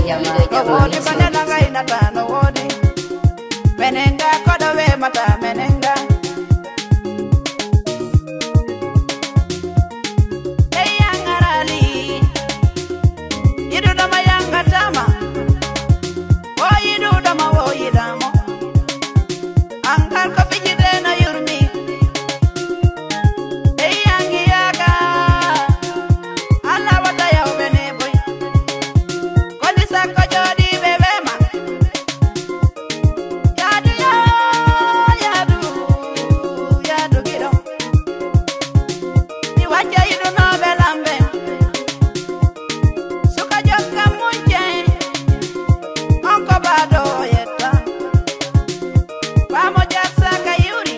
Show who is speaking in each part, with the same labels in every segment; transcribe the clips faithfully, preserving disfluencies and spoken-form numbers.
Speaker 1: wodi banana gaina tano wodi menenga kodo we mata menenga hey yangarali yidu dama yanga tama o yidu dama wo yidamo angal ko bijide na yurmi hey yangi yaga ala wata yaw bene boy koni sakko jodi bebema yadu yo yadu yadu gido ni wacha yidu no belambe suka jokka munje onko bado yetta vamo jasa kayuri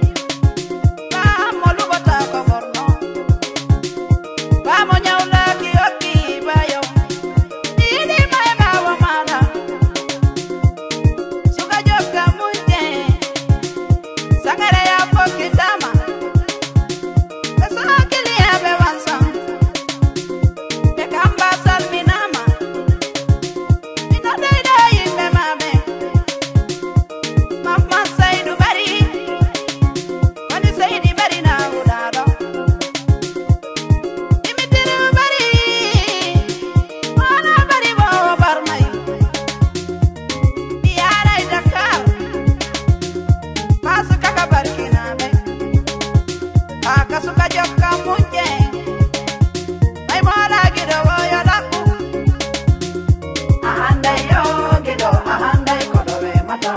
Speaker 1: vamo lubota ko borno vamo nyaula ki oki bayo didi mai bawa mana suka jokka munje sangare ya pokitama pesa kili ya bewansa bekamba salminama ina daida yimbe mame mama saidu bari wani saidi bari na udado imitiru bari wana bari bo barmai yara Dakar pasu kaka barkina be aka suka jokka munje ay mola gido wo yodaku ahanda yo gido ahanda kodo we mata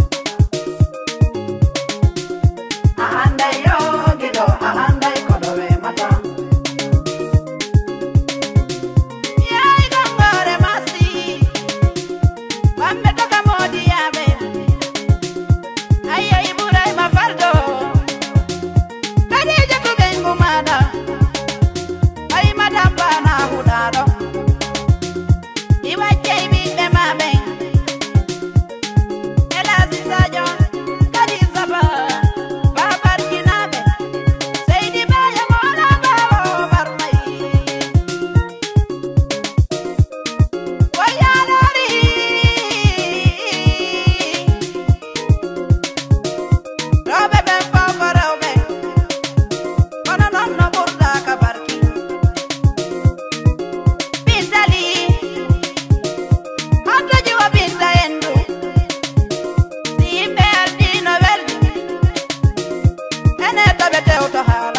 Speaker 1: ahanda yo gido ahanda kodo we mata yai gongore masi wambe toka modi yabe ayo iburai mafardo kadi jaku bengu mada ay madamba na hudado iwache ibimbe mabe elazi sajo kadi zaba babar kinabe seidi baya mola bawo barmai wayalari robe ben foko robe kono non no burda kabarki bindali hatta jiwa binda endu simbe aldino weldi ene tabe tewto hala